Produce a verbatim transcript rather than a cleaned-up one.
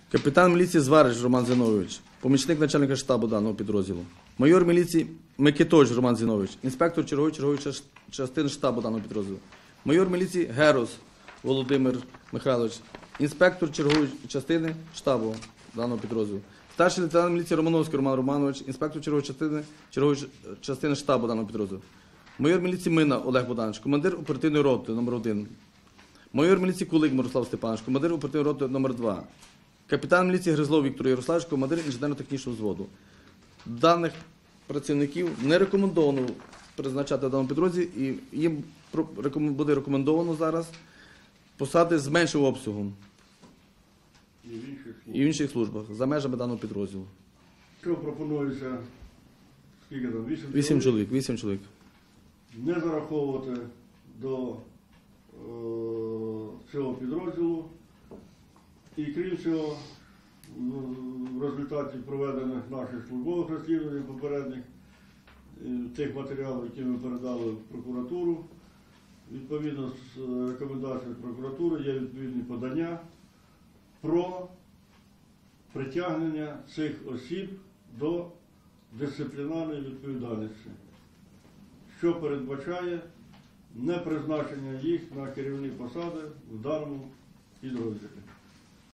Капітан міліції Зварич Роман Зіновійович, помічник начальника штабу даного підрозділу. Майор міліції Микитович Роман Зіновійович, інспектор чергової чергової частини штабу даного підрозділу. Майор міліції Герус Володимир Михайлович, інспектор чергової частини штабу даного підрозділу. Старший лейтенант міліції Романовський Роман Романович, інспектор чергової частини, чергової частини штабу даного підрозділу. Майор міліції Мина Олег Богданович, командир оперативної роти номер один. Майор міліції Кулик Мирослав Степанович, командир оперативної роти номер два. Капітан міліції Гризлов Віктор Ярославович, командир інженерно-технічного взводу. Даних працівників не рекомендовано призначати в даному підрозділі, і їм буде рекомендовано зараз посади з меншим обсягом І в інших, і в інших службах за межами даного підрозділу. Що пропонується, скільки там, вісім, Вісім чоловік, вісім чоловік. Не зараховувати до е, цього підрозділу. І крім цього, в результаті проведених наших службових розслідувань попередніх, тих матеріалів, які ми передали в прокуратуру, відповідно з рекомендаціями прокуратури є відповідні подання про притягнення цих осіб до дисциплінарної відповідальності, що передбачає непризначення їх на керівні посади в даному підрозділі.